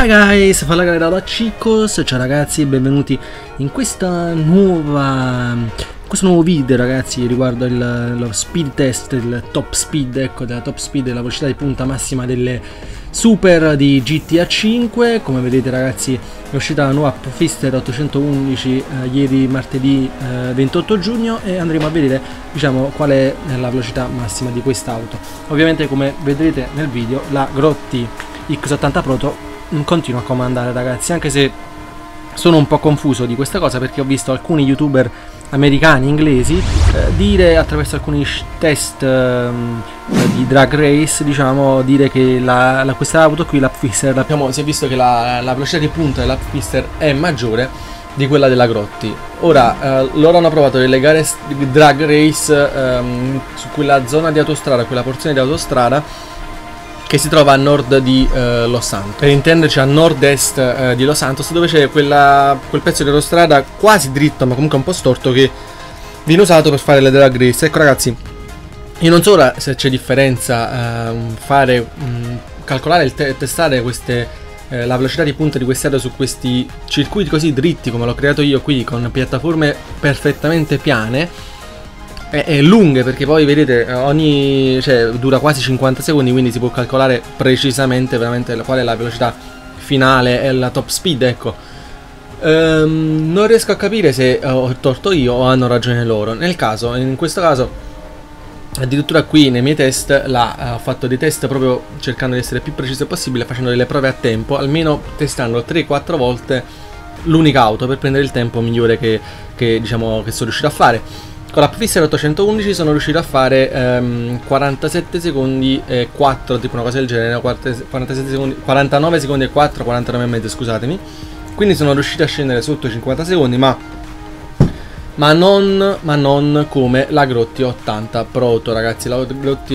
Hi guys, fa la galera da Chicos, ciao ragazzi e benvenuti in questo nuovo video ragazzi riguardo lo speed test, il top speed, ecco, della top speed e la velocità di punta massima delle super di GTA 5. Come vedete ragazzi è uscita la nuova Pfister 811 ieri martedì 28 giugno e andremo a vedere diciamo qual è la velocità massima di quest'auto. Ovviamente come vedrete nel video la Grotti X80 Proto continua a comandare ragazzi, anche se sono un po' confuso di questa cosa perché ho visto alcuni youtuber americani, inglesi dire attraverso alcuni test di drag race, diciamo, dire che questa auto qui, la Pfister, si è visto che la velocità di punta della Pfister è maggiore di quella della Grotti. Ora loro hanno provato delle gare di drag race su quella zona di autostrada, quella porzione di autostrada che si trova a nord di Los Santos, per intenderci a nord-est di Los Santos, dove c'è quel pezzo di autostrada quasi dritto ma comunque un po' storto che viene usato per fare le drag race. Ecco ragazzi, io non so ora se c'è differenza calcolare testare la velocità di punta di queste auto su questi circuiti così dritti come l'ho creato io qui, con piattaforme perfettamente piane e lunghe, perché poi vedete dura quasi 50 secondi, quindi si può calcolare precisamente veramente qual è la velocità finale e la top speed, ecco. Non riesco a capire se ho torto io o hanno ragione loro. In questo caso addirittura qui nei miei test ho fatto dei test proprio cercando di essere più preciso possibile, facendo delle prove a tempo, almeno testando 3-4 volte l'unica auto per prendere il tempo migliore che sono riuscito a fare. Con la Pfister 811 sono riuscito a fare 47 secondi e 4, tipo una cosa del genere, 47 secondi, 49 secondi e 4, 49 e mezzo, scusatemi. Quindi sono riuscito a scendere sotto i 50 secondi, ma non come la Grotti 80 Proto, ragazzi, la Grotti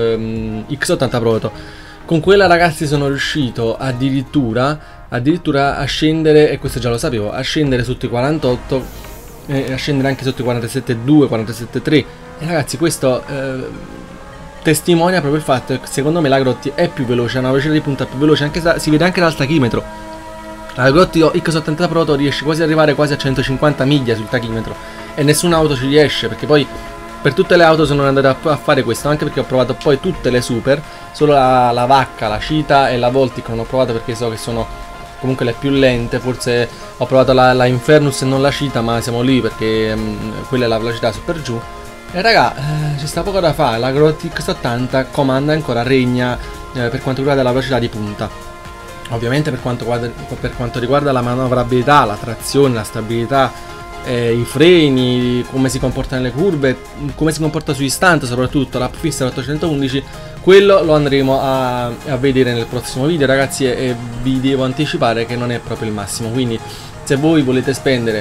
X80 Proto. Con quella ragazzi sono riuscito addirittura a scendere, e questo già lo sapevo, a scendere sotto i 48, a scendere anche sotto i 47,2, 47,3. E ragazzi questo testimonia proprio il fatto che secondo me la Grotti è più veloce, ha una velocità di punta più veloce, anche si vede anche dal tachimetro. La Grotti X80 Proto riesce quasi ad arrivare quasi a 150 miglia sul tachimetro e nessuna auto ci riesce, perché poi per tutte le auto sono andato a fare questo, anche perché ho provato poi tutte le super, solo la Vacca, la Cheetah e la Voltic non ho provato perché so che sono comunque le più lente. Forse ho provato la Infernus e non la Cheetah, ma siamo lì perché quella è la velocità super giù. E raga, ci sta poco da fare, la Grotti X80 comanda ancora, regna per quanto riguarda la velocità di punta. Ovviamente per quanto riguarda la manovrabilità, la trazione, la stabilità, i freni, come si comporta nelle curve, come si comporta sugli stunt, soprattutto la Pfister 811, quello lo andremo a vedere nel prossimo video ragazzi, e vi devo anticipare che non è proprio il massimo. Quindi se voi volete spendere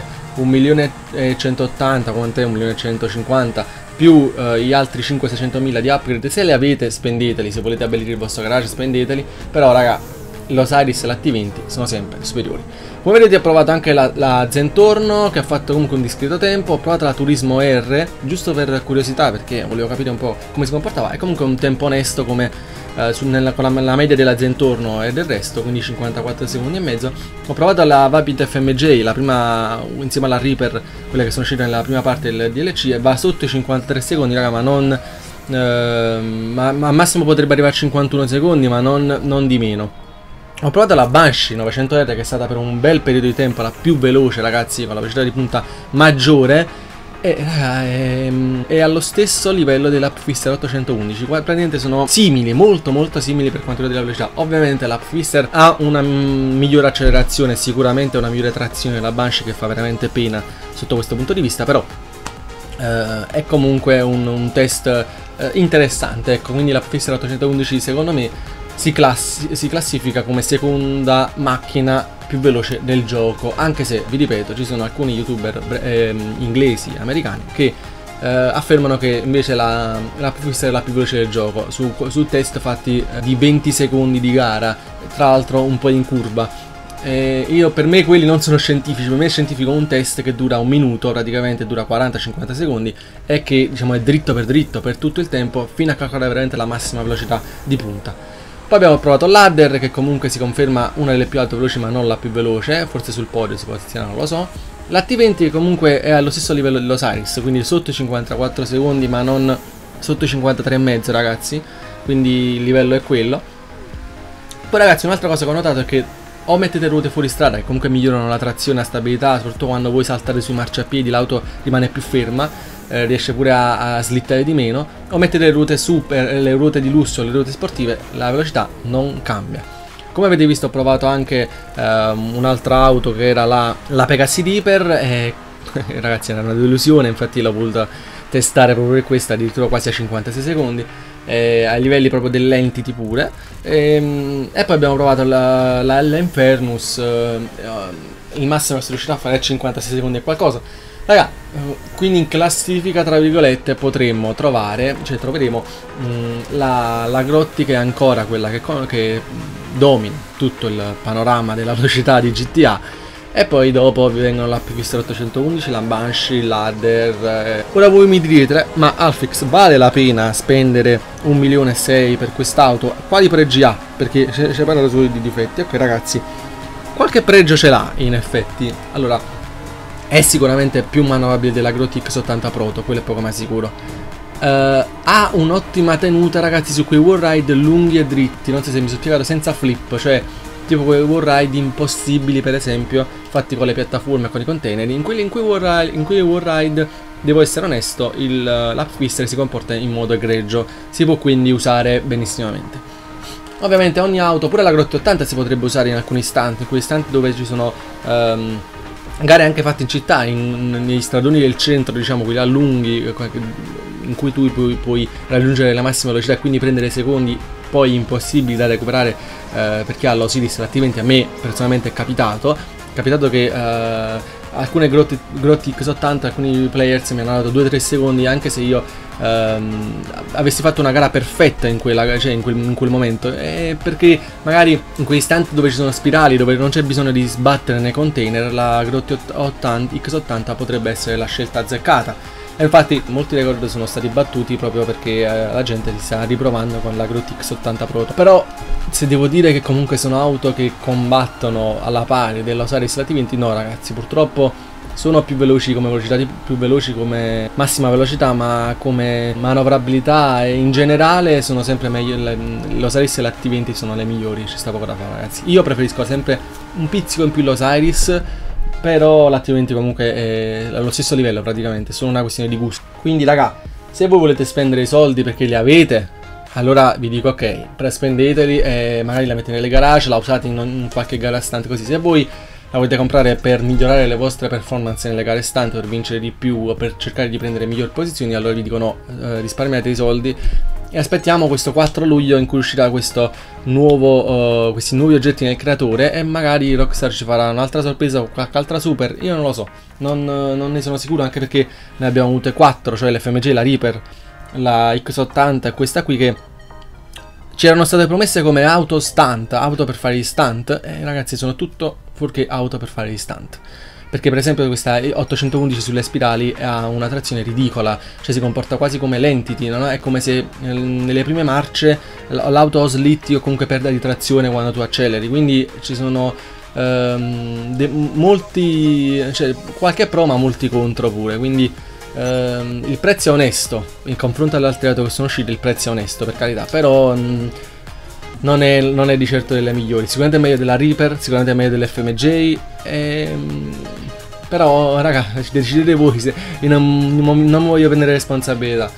1.180.000, quant'è, 1.150.000 più gli altri 500-600 mila di upgrade, se le avete spendeteli, se volete abbellire il vostro garage spendeteli, però raga l'Osiris e la T20 sono sempre superiori. Come vedete ho provato anche la Zentorno, che ha fatto comunque un discreto tempo. Ho provato la Turismo R giusto per curiosità, perché volevo capire un po' come si comportava. È comunque un tempo onesto come con la media della Zentorno e del resto, quindi 54 secondi e mezzo. Ho provato la Vapid FMJ, la prima insieme alla Reaper, quella che sono uscite nella prima parte del DLC, e va sotto i 53 secondi raga, ma non ma al massimo potrebbe arrivare a 51 secondi, ma non di meno. Ho provato la Banshee 900R, che è stata per un bel periodo di tempo la più veloce ragazzi, con la velocità di punta maggiore, e è allo stesso livello della Pfister 811. Qua praticamente sono simili, molto simili per quanto riguarda la velocità. Ovviamente la Pfister ha una migliore accelerazione, sicuramente una migliore trazione della Banshee, che fa veramente pena sotto questo punto di vista, però è comunque un test interessante, ecco. Quindi la Pfister 811 secondo me si classifica come seconda macchina più veloce del gioco, anche se vi ripeto ci sono alcuni youtuber inglesi, americani, che affermano che invece la Pfister è la più veloce del gioco su test fatti di 20 secondi di gara, tra l'altro un po' in curva. Per me quelli non sono scientifici. Per me è scientifico un test che dura un minuto, praticamente dura 40-50 secondi, e che diciamo è dritto per tutto il tempo, fino a calcolare veramente la massima velocità di punta. Poi abbiamo provato l'Adder, che comunque si conferma una delle più alte veloci ma non la più veloce, forse sul podio si posiziona, non lo so. La T20 comunque è allo stesso livello dell'Osiris, quindi sotto i 54 secondi ma non sotto i 53,5 ragazzi, quindi il livello è quello. Poi ragazzi, un'altra cosa che ho notato è che o mettete ruote fuori strada, che comunque migliorano la trazione e la stabilità, soprattutto quando voi saltate sui marciapiedi l'auto rimane più ferma, riesce pure a slittare di meno, o mettete le ruote super, le ruote di lusso, le ruote sportive, la velocità non cambia. Come avete visto ho provato anche un'altra auto che era la Pegassi Reaper e ragazzi era una delusione, infatti l'ho voluta testare proprio per questa, addirittura quasi a 56 secondi, ai livelli proprio dell'entity pure, e poi abbiamo provato la Infernus, il massimo che si riuscirà a fare è 56 secondi e qualcosa. Raga, quindi in classifica tra virgolette potremmo trovare, cioè troveremo la Grotti, che è ancora quella che domina tutto il panorama della velocità di GTA, e poi dopo vi vengono la Pipistrel 811, la Banshee, l'Adder. Ora voi mi direte, ma Alfix, vale la pena spendere 1,6 milioni per quest'auto? Quali pregi ha? Perché ci parla solo di difetti. Ok ragazzi, qualche pregio ce l'ha in effetti. Allora, è sicuramente più manovrabile della Grotti X80 Proto, quello è poco ma sicuro. Ha un'ottima tenuta ragazzi su quei wallride lunghi e dritti, non so se mi sono spiegato, senza flip, cioè tipo quei wallride impossibili per esempio, fatti con le piattaforme e con i container. In quei wallride, devo essere onesto, l'Uptwister si comporta in modo egregio, si può quindi usare benissimamente. Ovviamente ogni auto, pure la Grotti 80 si potrebbe usare in alcuni istanti, in quei istanti dove ci sono gare anche fatte in città, negli stradoni del centro, diciamo quelli lunghi, in cui tu puoi raggiungere la massima velocità e quindi prendere secondi poi impossibili da recuperare, perché all'Osiris l'attiventi a me personalmente è capitato che alcune grotti X80, alcuni players mi hanno dato 2-3 secondi anche se io avessi fatto una gara perfetta in quel momento, perché magari in quegli istanti dove ci sono spirali, dove non c'è bisogno di sbattere nei container, la Grotti X80 potrebbe essere la scelta azzeccata. E infatti molti record sono stati battuti proprio perché la gente si sta riprovando con la Grotti X80 Proto. Però se devo dire che comunque sono auto che combattono alla pari dell'Osiris e la T20, no ragazzi, purtroppo sono più veloci come velocità, più veloci come massima velocità, ma come manovrabilità e in generale sono sempre meglio. L'Osiris e la T20 sono le migliori, ci sta poco da fare ragazzi. Io preferisco sempre un pizzico in più l'Osiris, però l'T20 comunque è allo stesso livello praticamente, è solo una questione di gusto. Quindi raga, se voi volete spendere i soldi perché li avete, allora vi dico ok, spendeteli e magari la mettete nelle garage, la usate in qualche gara stante così. Se voi la volete comprare per migliorare le vostre performance nelle gare stante, per vincere di più o per cercare di prendere migliori posizioni, allora vi dico no, risparmiate i soldi e aspettiamo questo 4 luglio in cui uscirà questo nuovo, questi nuovi oggetti nel creatore, e magari Rockstar ci farà un'altra sorpresa o qualche altra super, io non lo so, non ne sono sicuro, anche perché ne abbiamo avute 4, cioè l'FMG, la Reaper, la X80 e questa qui, che ci erano state promesse come auto stunt, auto per fare gli stunt, e ragazzi sono tutto fuorché auto per fare gli stunt. Perché per esempio questa 811 sulle spirali ha una trazione ridicola, cioè si comporta quasi come l'Entity, no? È come se nelle prime marce l'auto slitti o comunque perda di trazione quando tu acceleri, quindi ci sono molti, cioè qualche pro ma molti contro pure, quindi il prezzo è onesto, in confronto alle altre auto che sono uscite il prezzo è onesto per carità, però non è di certo delle migliori, sicuramente è meglio della Reaper, sicuramente è meglio dell'FMJ, però raga decidete voi, se io non voglio prendere responsabilità.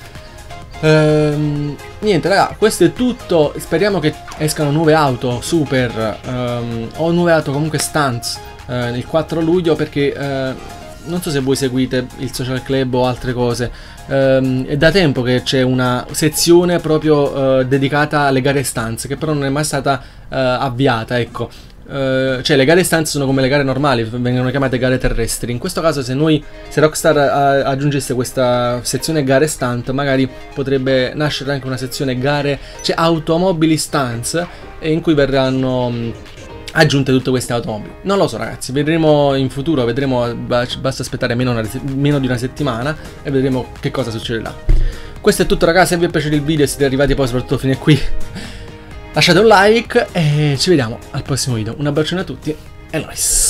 Niente raga, questo è tutto, speriamo che escano nuove auto super o nuove auto comunque stunts il 4 luglio, perché non so se voi seguite il social club o altre cose, è da tempo che c'è una sezione proprio dedicata alle gare stunts, che però non è mai stata avviata, ecco. Cioè le gare stunts sono come le gare normali, vengono chiamate gare terrestri. In questo caso se Rockstar aggiungesse questa sezione gare stunt, magari potrebbe nascere anche una sezione gare, cioè automobili stunts, in cui verranno aggiunte tutte queste automobili. Non lo so ragazzi, vedremo in futuro, vedremo, basta aspettare meno di una settimana e vedremo che cosa succederà. Questo è tutto ragazzi, se vi è piaciuto il video e siete arrivati poi soprattutto fino a qui, lasciate un like e ci vediamo al prossimo video. Un abbraccione a tutti e nice.